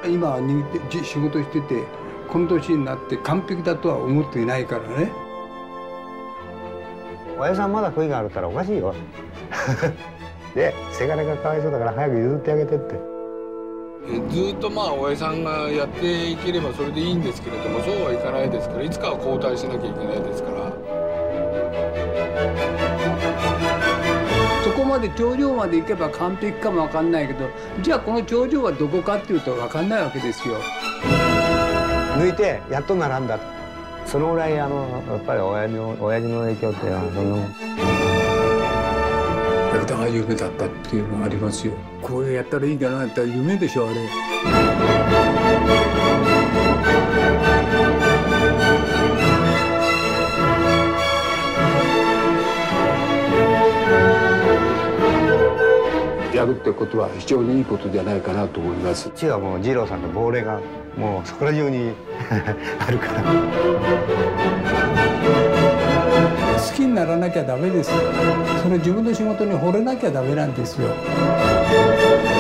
今は仕事しててこの年になって完璧だとは思っていないからね。 親父さんまだ悔いがあるったらおかしいよ。で、せがれがかわいそうだから早く譲ってあげてって。 ずっとまあ親父さんがやっていければそれでいいんですけれども、そうはいかないですから、いつかは交代しなきゃいけないですから。 そこまで頂上まで行けば完璧かも分かんないけど、じゃあこの頂上はどこかっていうと分かんないわけですよ。 抜いてやっと並んだ。そのぐらいやっぱり親父の影響ってそんなもん。 やりたが夢だったっていうのがありますよ。こうやったらいいかなって夢でしょあれ。やるってことは非常にいいことじゃないかなと思います。 父はもう二郎さんの亡霊がもうそこら中にあるから。 好きにならなきゃダメですよ。それ自分の仕事に惚れなきゃダメなんですよ。